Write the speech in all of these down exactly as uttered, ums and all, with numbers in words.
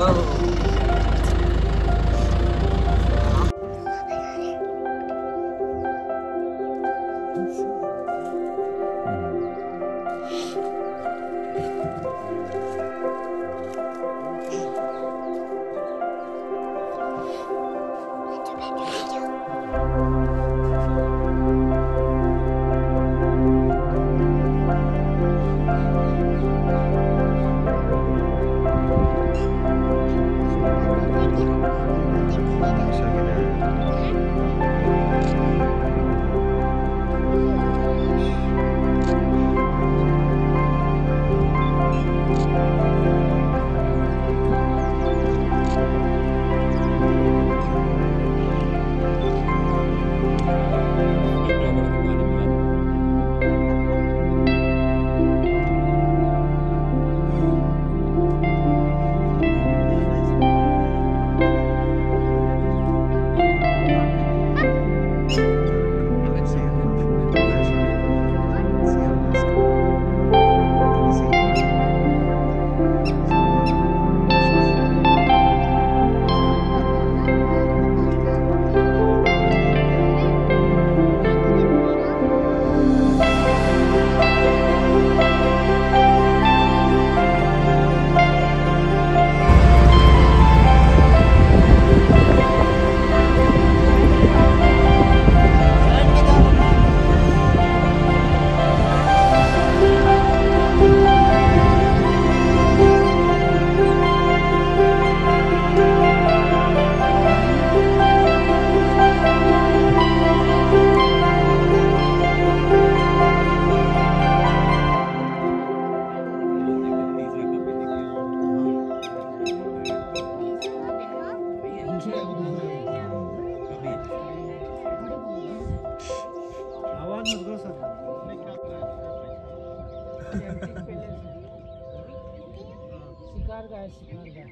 शिकार का है, शिकार का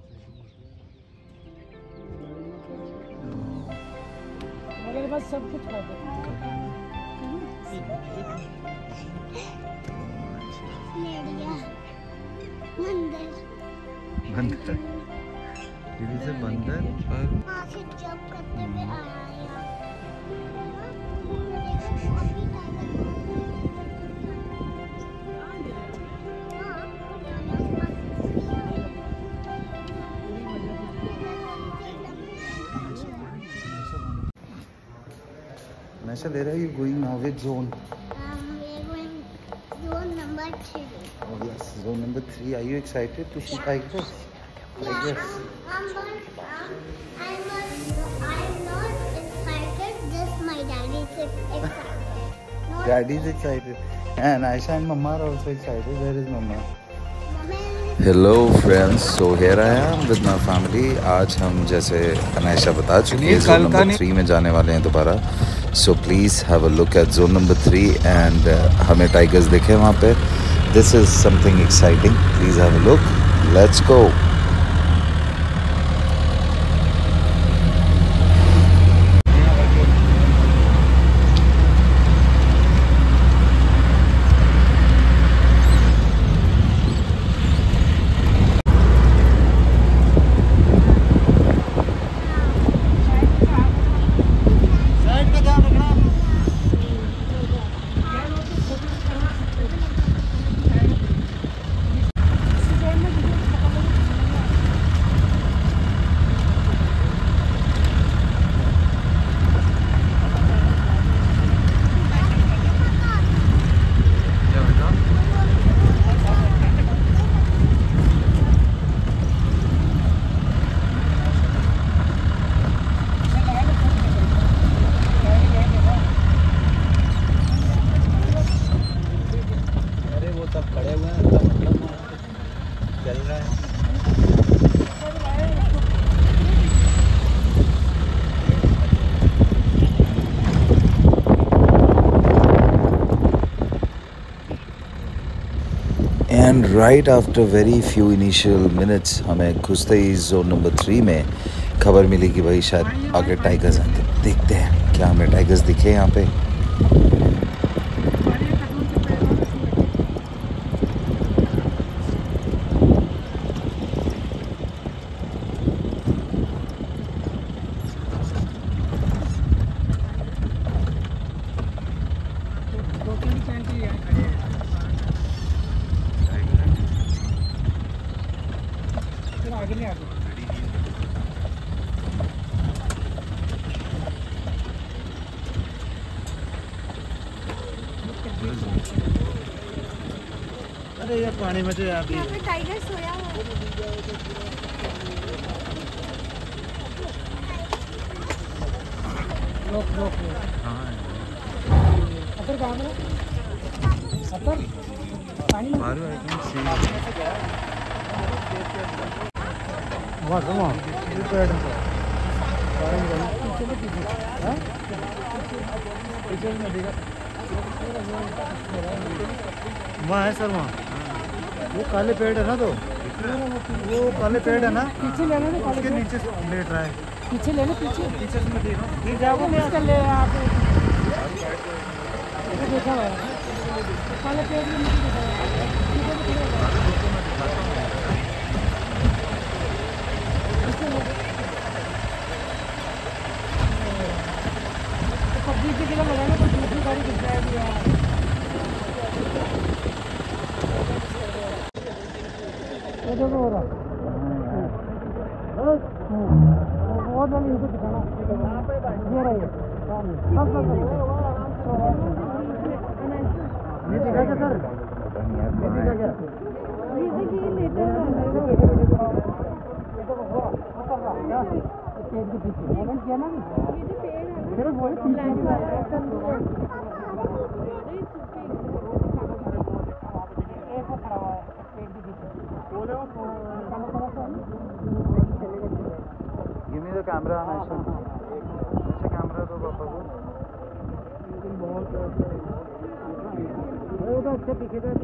मगर बस सब कुछ खाते बंदर बंदर दीदी से बंदर और जब करते हुए आया Naisha, where are you going now? Which zone? Um, we're going zone number three. Oh yes, zone number three. Are you excited to see tigers? Tigers. Yeah, I'm, I'm, I'm, I'm, I'm not excited. Just my daddy is excited. Not Daddy is excited. And Aisha and Mama are also excited. Where is Mama? Hello friends, so here I am with my family. आज हम जैसे अनायशा बता चुकी है zone number three में जाने वाले हैं दोबारा। So please have a look at zone number three and हमें टाइगर्स दिखे वहाँ पे। This is something exciting, please have a look, let's go. And right after very few initial minutes हमें घुसते ही जोन नंबर थ्री में खबर मिली कि भाई शायद आगे टाइगर्स आते। देखते हैं क्या हमें टाइगर्स दिखे यहाँ पे। ये पानी में तो अभी यहाँ पे टाइगर सोया हुआ है। रोक रोक रोक। अतर कहाँ है? अतर पानी में। मारू आई कैन सी वहाँ से वहाँ ये पेड़ है पीछे में पीछे। हाँ? पीछे में देखा वहाँ है सर वहाँ वो काले पेड़ है ना तो वो काले पेड़ है ना पीछे लेना ना उसके नीचे लेट रहा है पीछे लेना पीछे। पीछे से मैं देख रहा हूँ फिर जाओगे मैं इसका ले आप ये देखा हुआ है काले पेड़ के नीचे देखा हुआ है। पब्लिक की जगह लगाना तो दूसरी गाड़ी दिख जाएगी यार। ये देखो हो रहा और वाली इनको दिखाना ये रही है सामने बस बस ये दिखा क्या सर पता नहीं यार ये दिखा क्या पेड़ के पीछे मैंने किया ना सिर्फ वही पीछे एक वो खड़ा हुआ है पेड़ के पीछे give me the camera Anaysha अच्छा कैमरा दो पापा को वो तो अच्छे दिखे थे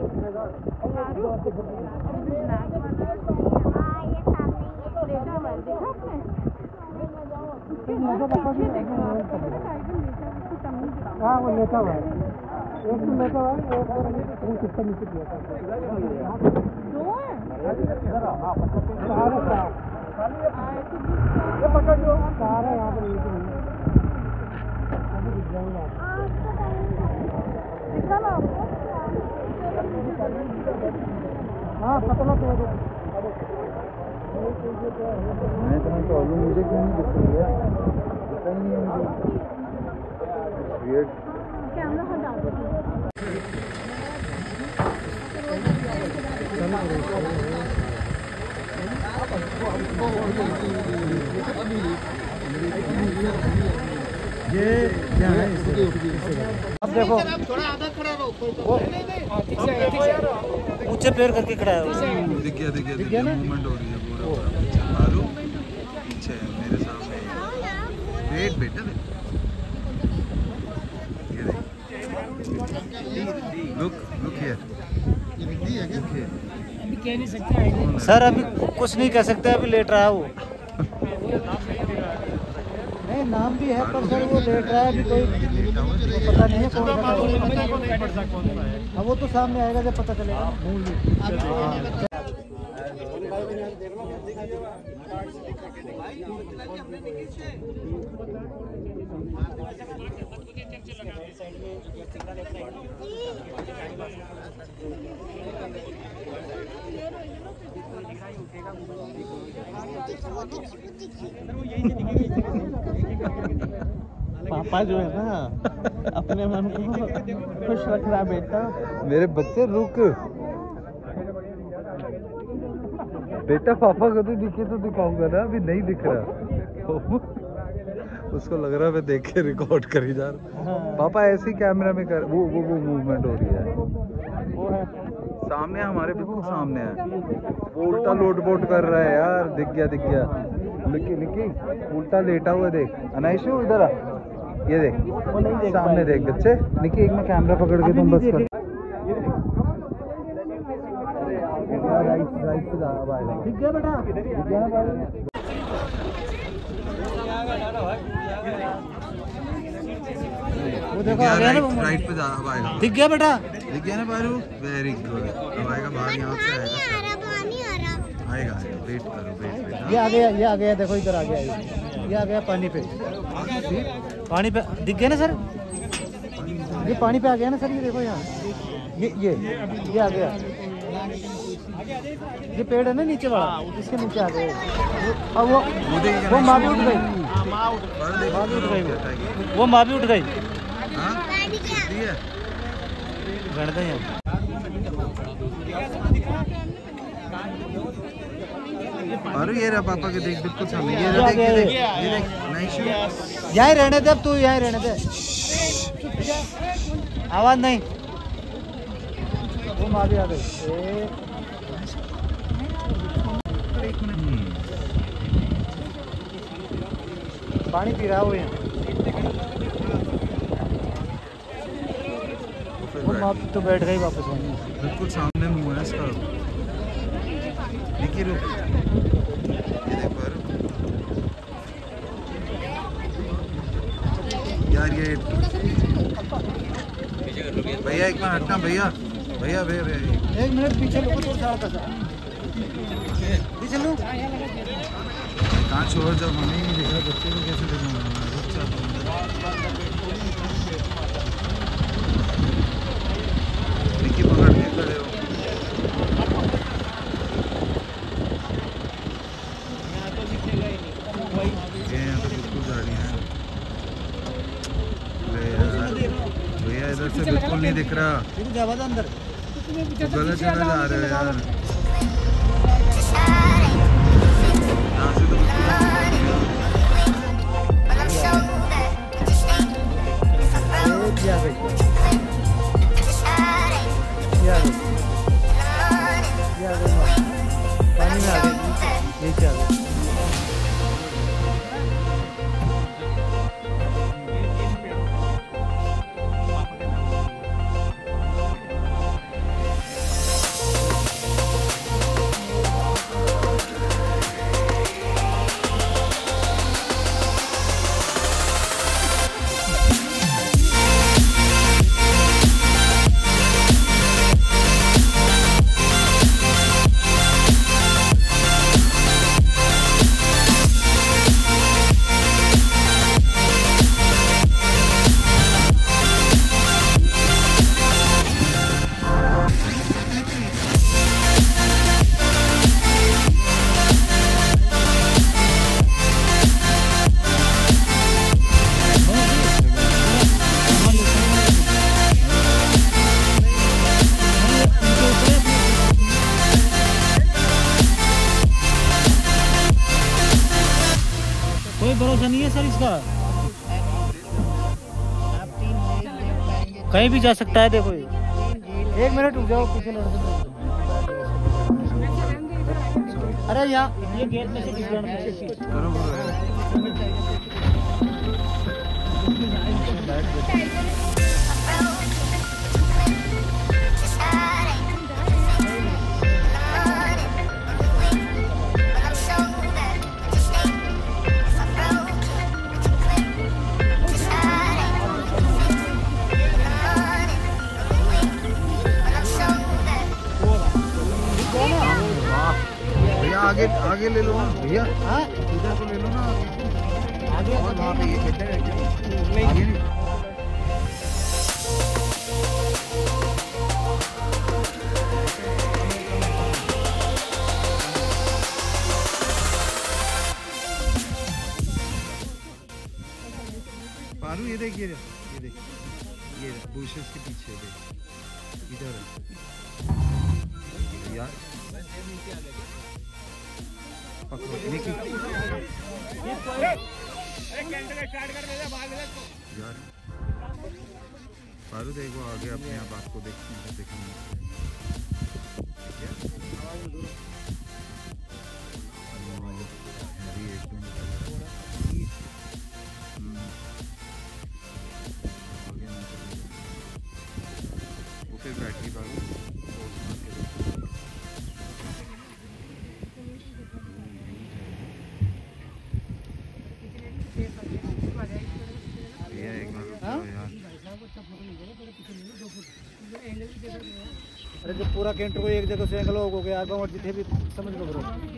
हाँ वो लेता हुआ है एक तो लेता हुआ है एक किसका नीचे किया था सारा यहाँ पर हाँ पतला पेड़ मैं तुम्हें प्रॉब्लम मुझे क्यों नहीं दिख रही है पता ही नहीं है मुझे वियर्ड कैमरा हटा दो ये क्या है अब देखो ऊंचे पैर करके खड़ा है दिख गया दिख गया दिख गया मूवमेंट हो रही है पूरा पीछे मारू पीछे मेरे सामने वेट बेटा लुक लुक हियर अभी कह नहीं सकते आएंगे सर अभी कुछ नहीं कह सकते अभी लेट रहा है वो नहीं नाम भी है पर सर वो लेट रहा है अभी कोई पता नहीं है कौन सा हाँ वो तो सामने आएगा जब पता चलेगा पापा जो है ना अपने मन को खुश रख रहा बेटा मेरे बच्चे रुक बेटा पापा को तो दिखे तो दिखाऊंगा ना अभी नहीं दिख रहा उसको लग रहा है मैं देख के रिकॉर्ड करी जा रहा पापा ऐसे ही कैमरा में कर वो वो वो मूवमेंट हो रही है वो है सामने हमारे बिल्कुल सामने है वो उल्टा लोट बोट कर रहा है यार दिख गया दिख गया निकी निकी उल्टा लेटा हुआ देख अनाइशु इधर आ ये देख सामने देख बच्चे निकी एक में कैमरा पकड़ के तुम बस कर राइट राइट पे जा अब आएगा दिख गया बेटा दिख गया ना भाई वो देखो आ गया ना राइट पे जा अब आएगा दिख गया बेटा दिख गया ना बारू वेरी गुड अब आएगा बाहर यहाँ से आएगा आएगा वेट करो वेट वेट ये आ गया ये आ गया देखो इधर आ गया ये ये आ गया पानी पे पानी पे दिख गया ना सर ये पानी पे आ गया ना सर ये देखो यहाँ ये ये ये आ गया ये पेड़ है ना नीचे वाला इसके नीचे आ गए अब वो वो माँ भी उठ गई माँ भी उठ गई वो माँ भी उठ गई गणता है अरे ये रहा पापा के देख बिल्कुल सामने, ये रहा, देख ये देख ये देख नाइशू। यहीं रहने दे, अब तू यहीं रहने दे, आवाज नहीं। वो माँ भी आ गई। पानी पी रहा है वो यहाँ। वो माँ तो बैठ गई वापस वहीं। बिल्कुल सामने मुंह है इसका। देखिए रुक, ये देख पर यार ये भैया एक बार हटना भैया भैया भैया भैया एक मिनट पीछे लो, थोड़ा सा पीछे लो। कहाँ छोड़, जब हमें ही नहीं दिख रहा बच्चे को कैसे देखना। देखिए पकड़ के खड़े हो। ये यहाँ तो बिल्कुल गाड़ियाँ हैं। भैया इधर से बिल्कुल नहीं दिख रहा, अंदर तो गलत जगह जा रहे हो यार। यहाँ से तो बिल्कुल आ गई, आ गई, आ गई, पानी में आ गई, नीचे आ गई। कोई भरोसा नहीं है सर इसका, कहीं भी जा सकता है। देखो एक मिनट रुक जाओ, पीछे लड़के। अरे यहाँ ये गेट में से करो आगे आगे ले लो ना भैया, इधर को ले लो ना आगे, और वहाँ पे ये गड्ढा है आगे नहीं। पारू ये देख, ये देख, ये देख, ये बुशेस के पीछे देख, इधर है यार। यार पारू देखो आगे अपने आप आपको देखने देखने वो फिर बैटरी पारू अरे जब पूरा कैंटर को एक जगह से एंगल हो गया आगे और जितने भी समझ लो।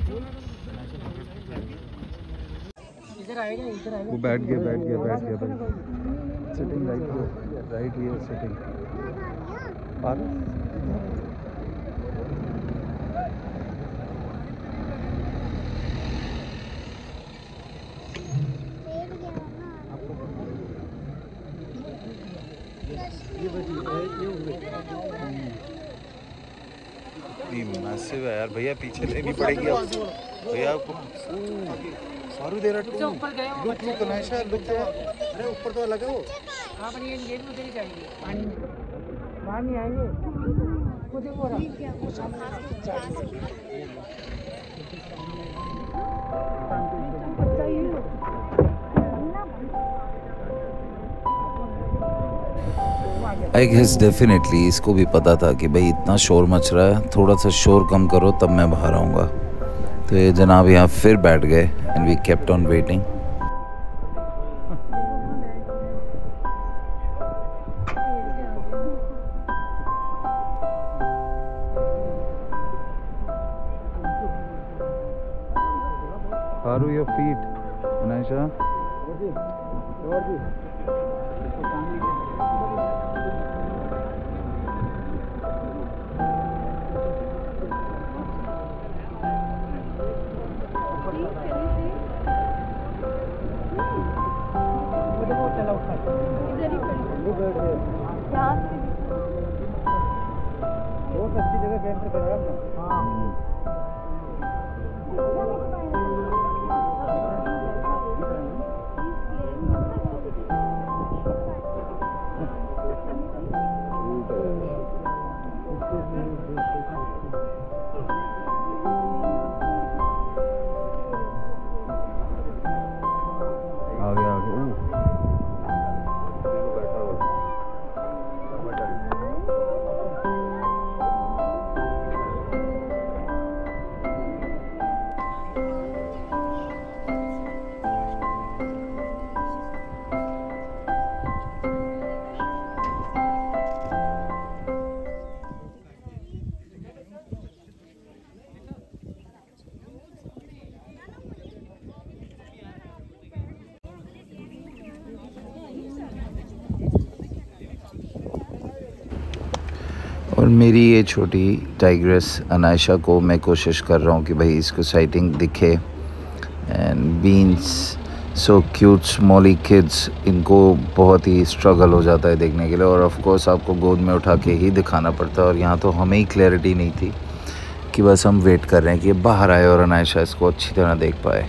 इधर आएगा, इधर आएगा। वो बैठ गया बैठ गया बैठ गया भाई। Sitting right right here sitting पार। कितनी मैसिव है यार भैया, पीछे लेनी पड़ेगी अब भैया आपको। सारू दे रहा है ऊपर गए हो, लुक लुक अनायशा लुक दे। अरे ऊपर तो अलग है वो। हाँ पर ये ये भी उधर ही जाएंगे, पानी में बाहर नहीं आएंगे। कुछ हो रहा आई गेस डेफिनेटली इसको भी पता था कि भाई इतना शोर मच रहा है, थोड़ा सा शोर कम करो तब मैं बाहर आऊँगा। तो ये जनाब यहाँ फिर बैठ गए and we kept on waiting. Haru, your feet, Anaisha. बहुत अच्छी जगह कैंप करेगा अपना। हाँ आगे आगे और मेरी ये छोटी टाइग्रेस अनायशा को मैं कोशिश कर रहा हूँ कि भाई इसको साइटिंग दिखे। And beans so cute smally kids, इनको बहुत ही स्ट्रगल हो जाता है देखने के लिए, और ऑफ कोर्स आपको गोद में उठा के ही दिखाना पड़ता है। और यहाँ तो हमें ही क्लैरिटी नहीं थी कि बस हम वेट कर रहे हैं कि ये बाहर आए और अनायशा इसको अच्छी तरह देख पाए।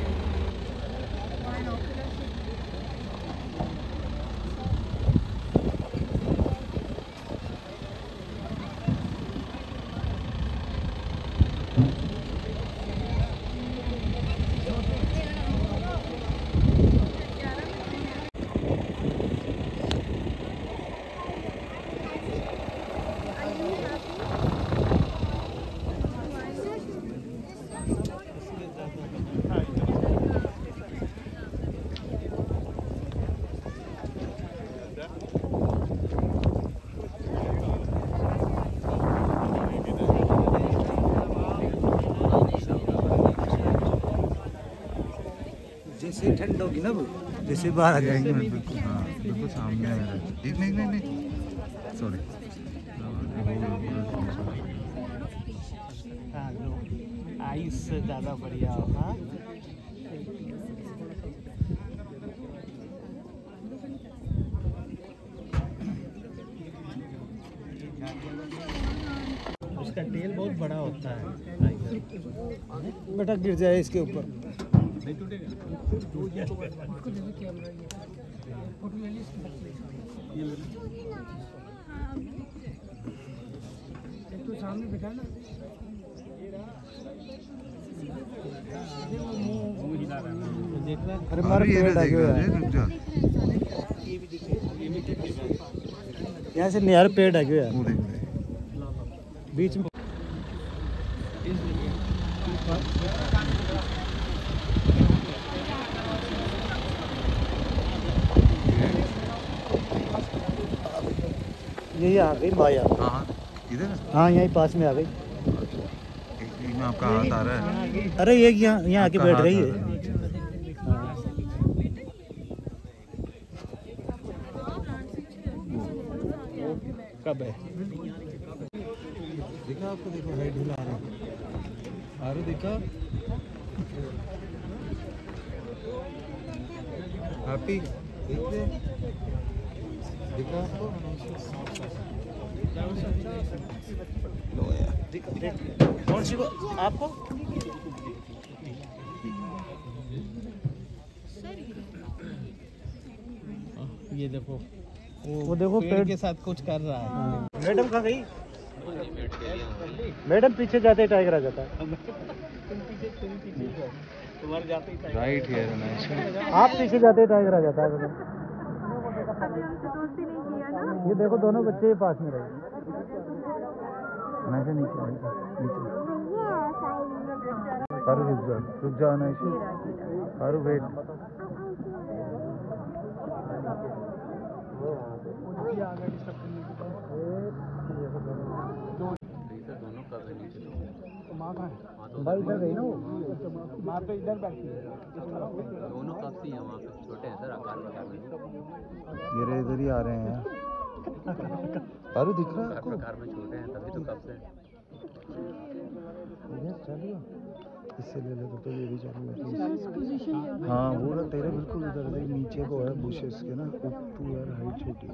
जैसे ठंड होगी ना वो, जैसे बाहर आ जाएंगे। बिल्कुल हाँ बिल्कुल सामने है मेरे। एक नहीं नहीं नहीं सॉरी। आइस से ज़्यादा बढ़िया होगा। उसका टेल बहुत बड़ा होता है, बेटा गिर जाए इसके ऊपर। तो सामने बैठा ना, अरे मार पेड़ आगे यहाँ से निहार पेड़ आगे यार बीच में। यही आ गई माया। हाँ इधर। हाँ यहीं पास में आ गई। एक में आपका हाथ आ रहा है। अरे ये यहाँ यहाँ आके बैठ गई है। कब है दिखा आपको? देखो है ढूला आ रहा है, दिखा हैप्पी, देखते दिखा आपको? लो यार कौन सी को आपको ये देखो वो देखो पेड़ के साथ कुछ कर रहा है। मैडम कहाँ गई? मैडम पीछे जाते टाइगर आ जाता है। तुम्हारे जाते ही राइट हियर अनायशा। आप पीछे जाते टाइगर आ जाता है। ये देखो दोनों बच्चे पास में रहे। अनायशा नीचे नीचे नीचे पारू रुक जा रुक जा अनायशा पारू वेट भाई इधर गई ना वो माँ तो इधर बैठी है। दोनों कब से हैं वहाँ पे छोटे हैं सर आकार प्रकार में ये रे इधर ही आ रहे हैं यार पारू दिख रहा है आकार आपको प्रकार में छोटे हैं तभी तो कब से चलिए इससे ले ले तो ये भी चल हाँ वो ना तेरे बिल्कुल उधर से नीचे को है बुशेस के ना तू यार हाइट छोटी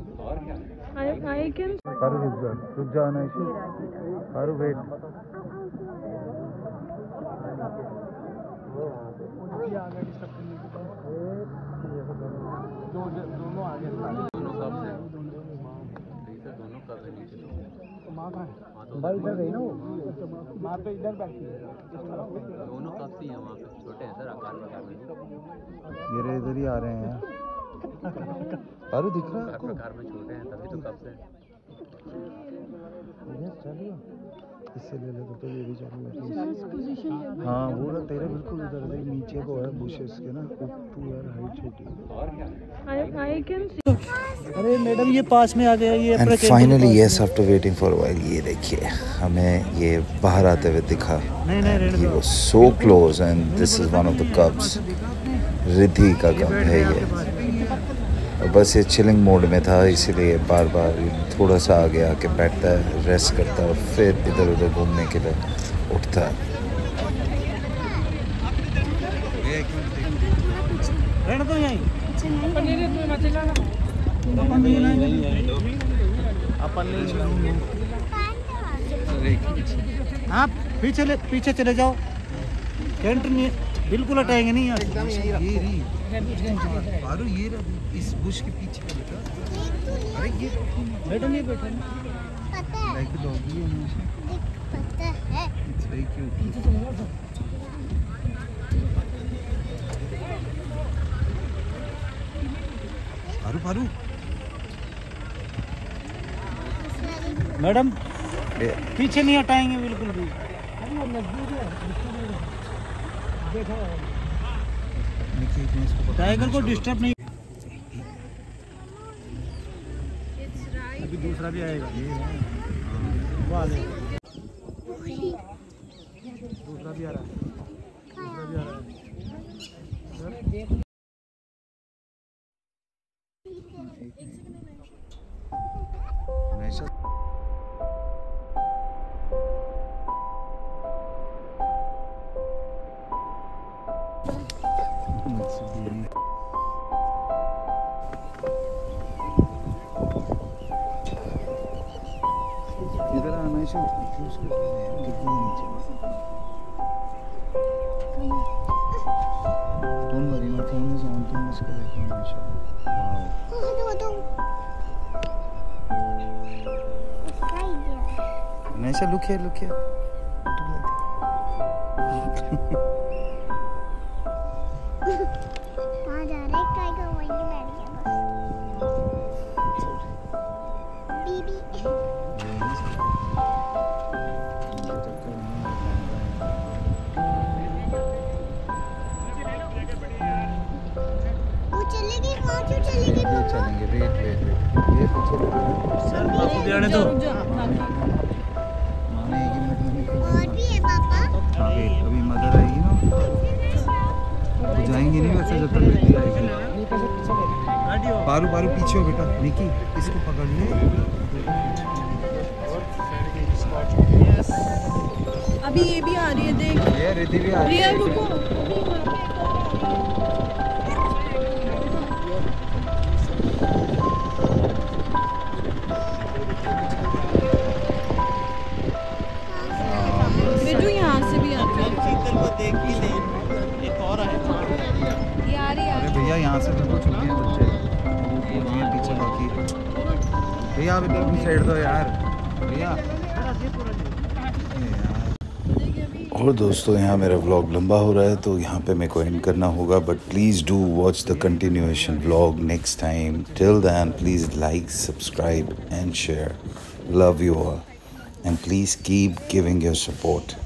पारू रुक जा रुक जा अनायशा पारू वेट दोनों आगे दोनों कब से सर दोनों कब है नीचे तो माँ कहाँ है? भाई इधर गई ना वो माँ तो इधर बैठी है। दोनों कब से हैं वहाँ पे छोटे हैं सर आकार प्रकार में ये रे इधर ही आ रहे हैं यार पारू दिख रहा है आकार आपको प्रकार में छोटे हैं तभी तो कब से चलिए इससे ले ले तो ये भी चल हाँ वो ना तेरे बिल्कुल उधर से नीचे को है बुशेस के ना तू यार हाइट छोटी अरे मैडम ये पास में आ गया ये and finally yes after waiting for a while ये देखिए हमें ये बाहर आते हुए दिखा ही was so close and this is one of the cubs Riddhi का कब है ये और बस ये चिलिंग मोड में था इसीलिए बार बार थोड़ा सा आगे आके बैठता है रेस्ट करता है और फिर इधर उधर घूमने के लिए उठता है रहने दो यहीं आप पीछे ले पीछे चले जाओ कैंटर नहीं बिल्कुल हटाएंगे नहीं यार पारू ये इस बुश के पीछे का बेटा अरे ये मैडम ये बैठा पता है लाइक डॉगी है हमेशा पता है it's very cute Paru Paru madam पीछे नहीं हटाएंगे बिल्कुल भी टाइगर को डिस्टर्ब नहीं अभी दूसरा भी आएगा वो आ गया दूसरा भी आ रहा है दूसरा भी आ रहा है हमेशा इधर आना है कितनी नीचे don't worry my phone is on तुम इसको देखो हमेशा वाओ दो दो हमेशा लुक हियर लुक हियर कहाँ जा रहा है टाइगर वहीं बैठ गया बस बीबी वो चलेगी वहाँ क्यों चलेगी ये चलेंगे वेट वेट वेट ये पीछे सर बापू जाने दो माने एक ही मिनट में और भी है पापा हाँ वेट अभी मदर आएगी ना तो जाएंगे नहीं वैसे जब तक बेटी आएगी पारू पारू पीछे हो बेटा निकी इसको पकड़ ले अभी ये भी आ रही है देख ये रिद्धि भी आ रही रिया है रुको भैया अभी तक भी साइड दो यार भैया। और दोस्तों यहाँ मेरा व्लॉग लंबा हो रहा है तो यहाँ पे मेरे को एंड करना होगा, but please do watch the continuation vlog next time. Till then please like, subscribe and share. Love you all and please keep giving your support.